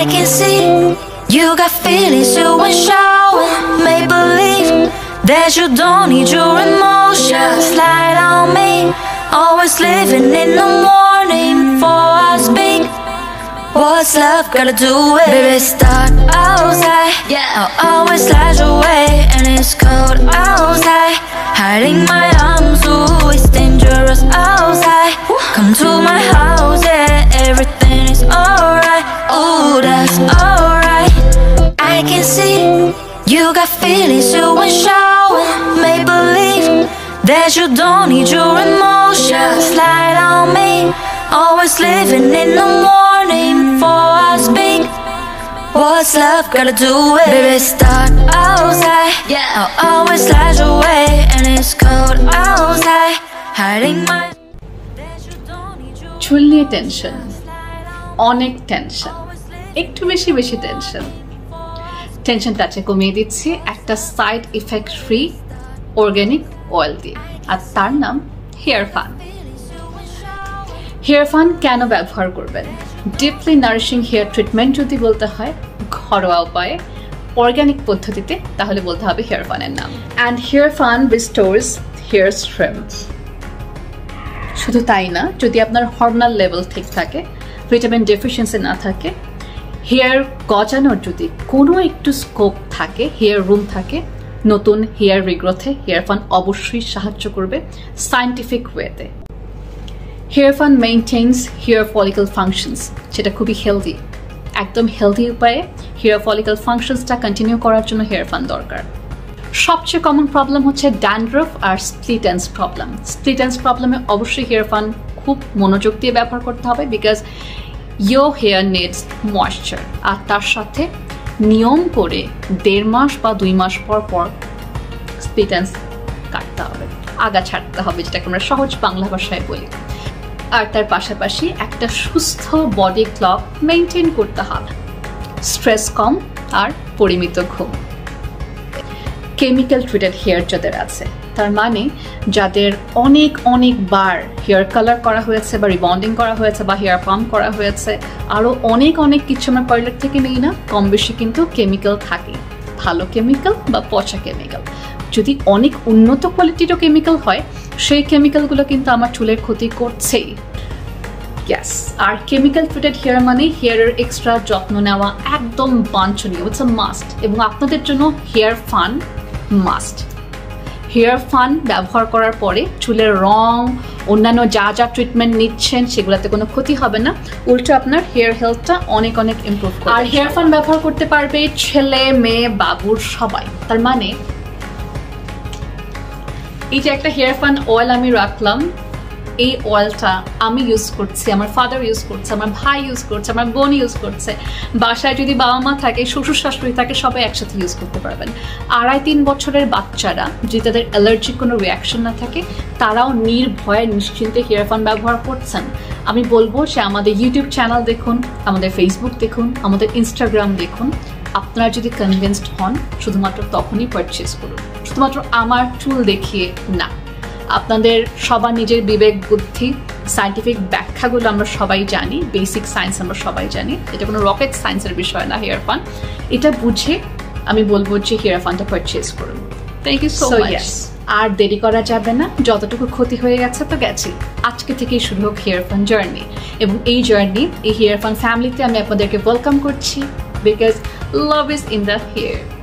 I can see you got feelings you ain't showing. Make believe that you don't need your emotions. Light on me, always living in the morning before I speak. What's love gotta do with it? Baby, start outside, yeah, I'll always slide your way. And it's cold outside, hiding my arms, ooh, it's dangerous outside. Come to my house, yeah, everything is alright. Ooh, that's alright. I can see you got feelings you ain't showing. Make believe that you don't need your emotions. Light on me, always living in the morning before I speak. What's love gotta do with it? Baby, start outside, yeah, I'll always slide your way. And it's cold outside, hiding my... চুল নিয়ে tension, অনেক tension, একটু বেশি tension. টেনশনটা আছে কমিয়ে দিচ্ছি একটা side effect free organic oil দিয়ে, আর তার নাম হেয়ার ফান। হেয়ার ফান কেন ব্যবহার করবেন? ডিপলি নারিশিং হেয়ার ট্রিটমেন্ট যদি বলতে হয় ঘরোয়া উপায়ে অর্গানিক পদ্ধতিতে, তাহলে বলতে হবে হেয়ার ফানের নাম। And hair fun restores hair strength. শুধু তাই না, যদি আপনার হরমোনাল লেভেল ঠিক থাকে, ভিটামিন ডেফিসিয়েন্সি না থাকে, হেয়ার গজানোর যদি কোনো একটু স্কোপ থাকে, হেয়ার রুম থাকে, নতুন হেয়ার রিগ্রোথে হেয়ার ফান অবশ্যই সাহায্য করবে সায়েন্টিফিক ওয়েতে। Hair fun maintains hair follicle functions, যেটা খুবই হেলদি, একদম হেলদি উপায়ে হেয়ার ফলিকল ফাংশনসটা কন্টিনিউ করার জন্য হেয়ার ফান দরকার। সবচেয়ে কমন প্রবলেম হচ্ছে ড্যান্ড্রফ আর split ends problem. Split ends প্রবলেমে অবশ্যই হেয়ার ফান খুব মনোযোগ দিয়ে ব্যবহার করতে হবে, because your hair needs moisture. আর তার সাথে নিয়ম করে 1.5 মাস বা 2 মাস পর পর স্প্লিট এন্ডস কাটতে হবে, আগা ছাড়তে হবে, যেটাকে আমরা সহজ বাংলা ভাষায় বলি। আর তার পাশাপাশি একটা সুস্থ বডি ক্লক মেনটেন করতে হবে, স্ট্রেস কম আর পরিমিত ঘুম। কেমিক্যাল ট্রিটেড হেয়ার যাদের আছে, তার মানে যাদের অনেকবার হেয়ার কালার করা হয়েছে বা রিবন্ডিং করা হয়েছে বা হেয়ার পাম্প করা হয়েছে, আরও অনেক কিছু আমরা পার্লার থেকে নেই না, কম বেশি কিন্তু কেমিক্যাল থাকে, ভালো কেমিক্যাল বা পচা কেমিক্যাল। যদি অনেক উন্নত কোয়ালিটিরও কেমিক্যাল হয়, সেই কেমিক্যালগুলো কিন্তু আমার চুলের ক্ষতি করছেই। ইয়েস, আর কেমিক্যাল ট্রিটেড হেয়ার মানে হেয়ারের এক্সট্রা যত্ন নেওয়া একদম বাঞ্ছনীয়, ইটস আ মাস্ট। এবং আপনাদের জন্য hair fun must. Hair fun ব্যবহার করার পরে চুলের রং, অন্যান্য যা ট্রিটমেন্ট নিচ্ছেন সেগুলোতে কোনো ক্ষতি হবে না, উল্টো আপনার হেয়ার হেলথটা অনেক ইমপ্রুভ করবে। আর হেয়ার ফান ব্যবহার করতে পারবে ছেলে মেয়ে বাবুর সবাই। তার মানে এই যে একটা হেয়ার ফান অয়েল আমি রাখলাম, এই অয়েলটা আমি ইউজ করছি, আমার ফাদার ইউজ করছে, আমার ভাই ইউজ করছে, আমার বোন ইউজ করছে, বাসায় যদি বাবা মা থাকে, শ্বশুর শাশুড়ি থাকে, সবাই একসাথে ইউজ করতে পারবেন। 2.5-3 বছরের বাচ্চারা যদি তাদের অ্যালার্জিক কোনো রিয়াকশন না থাকে, তারাও নির্ভয়ে নিশ্চিন্তে হেয়ার ফান ব্যবহার করছেন। আমি বলবো যে আমাদের ইউটিউব চ্যানেল দেখুন, আমাদের ফেসবুক দেখুন, আমাদের ইনস্টাগ্রাম দেখুন। আপনারা যদি কনভিন্সড হন, শুধুমাত্র তখনই পারচেস করুন, শুধুমাত্র আমার চুল দেখিয়ে না। আপনাদের সবার নিজের বিবেক বুদ্ধি, সায়েন্টিফিক ব্যাখ্যাগুলো আমরা সবাই জানি, বেসিক সায়েন্স আমরা সবাই জানি, এটা কোনো রকেট সায়েন্সের বিষয় না হেয়ার ফান। এটা বুঝে আমি বলবো যে হেয়ার ফানটা পারচেস করুন। Thank you so much. আর দেরি করা যাবে না, যতটুকু ক্ষতি হয়ে গেছে তো গেছি, আজকে থেকেই শুরু হোক হেয়ার ফান জার্নি। এবং এই জার্নি, এই হেয়ার ফান ফ্যামিলিতে আমি আপনাদেরকে ওয়েলকাম করছি, because love is in the hair.